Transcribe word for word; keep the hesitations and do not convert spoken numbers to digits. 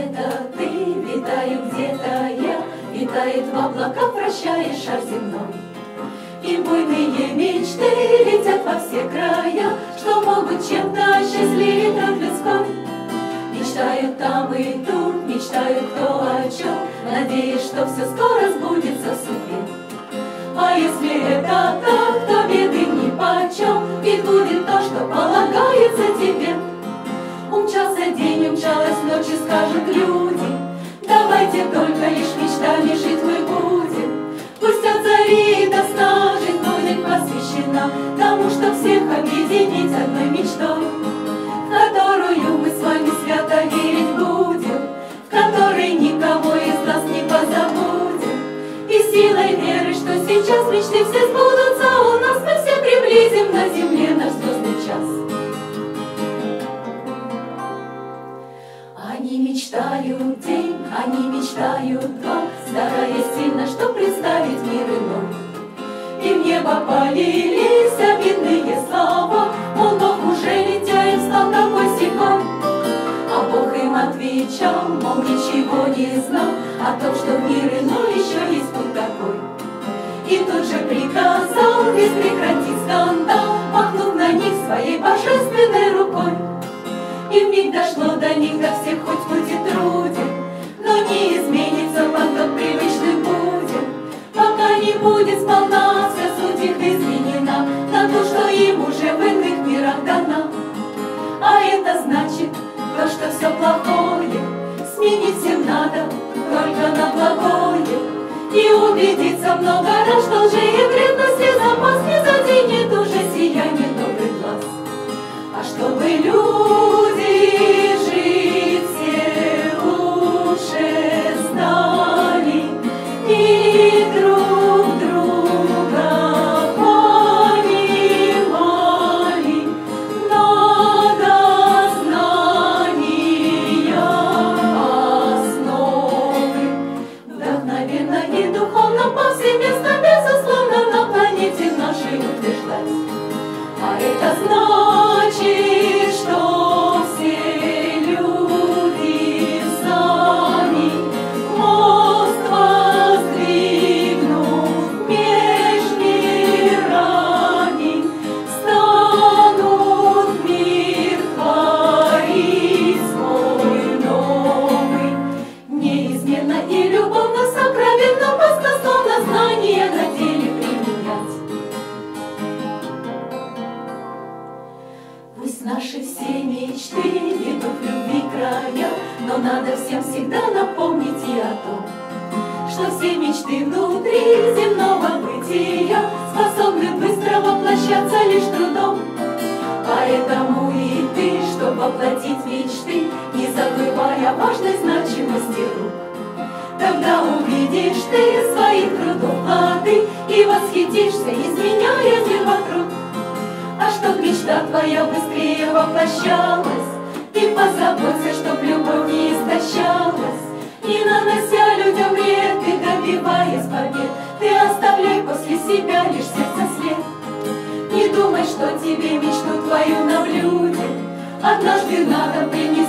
где-то ты, витаю где-то я, витает в облаках, вращая шар земной. И буйные мечты летят во все края, что могут чем-то осчастливить род людской. Мечтают там и тут, мечтают кто о чем, надеясь, что все скоро сбудется в судьбе. А если это так, то беды нипочем, ведь будет то, что полагается тебе. Умчался день, умчалась ночь, и скажут люди: давайте только лишь мечтами жить мы будем. Пусть от зари до сна жизнь будет посвящена тому, что всех объединить одной мечтой, в которую мы с вами свято верить будем, в которой никого из нас не позабудем. И силой веры, что сейчас мечты все сбудутся у нас, мы все приблизим на земле наш звездный час. Они мечтают день, они мечтают два, стараясь сильно, что представить мир иной. И в небо полились обидные слова, мол, Бог уже летя им стал такой сякой. А Бог им отвечал, мол, ничего не знал о том, что в мир иной еще есть путь такой. И тут же приказал весь прекратить скандал, махнув на них своей божественной рукой. И вмиг дошло до них, до всех хоть путь и труден, но не изменится поток привычным будет, пока не будет сполна вся суть их изменена на то, что им уже в иных мирах дана. А это значит то, что все плохое сменить всем надо только на благое. И убедиться много раз, что лжи и вредности запас не заденет уже сияние добрых глаз. А чтобы люди жить все лучше знали и друг друга понимали, надо знания основы. Вдохновенно и духовно повсеместно, безусловно, на планете нашей утверждать. А это значит, что все люди сами мост воздвигнув меж мирами, станут мир творить свой новый. Неизменно и любовно, сокровенно, баснословно знания на деле применять. Пусть наши все мечты идут в любви края, но надо всем всегда напомнить и о том, что все мечты внутри земного бытия способны быстро воплощаться лишь трудом. Поэтому и ты, чтоб воплотить мечты, не забывай о важной значимости рук. Тогда увидишь ты своих трудов плоды и восхитишься, изменяя мир вокруг. А чтоб мечта твоя быстрее воплощалась, ты позаботься, чтоб любовь не истощалась. Не нанося людям вред, ты добиваясь побед, ты оставляй после себя лишь сердце след. Не думай, что тебе мечту твою на блюде однажды надо принять.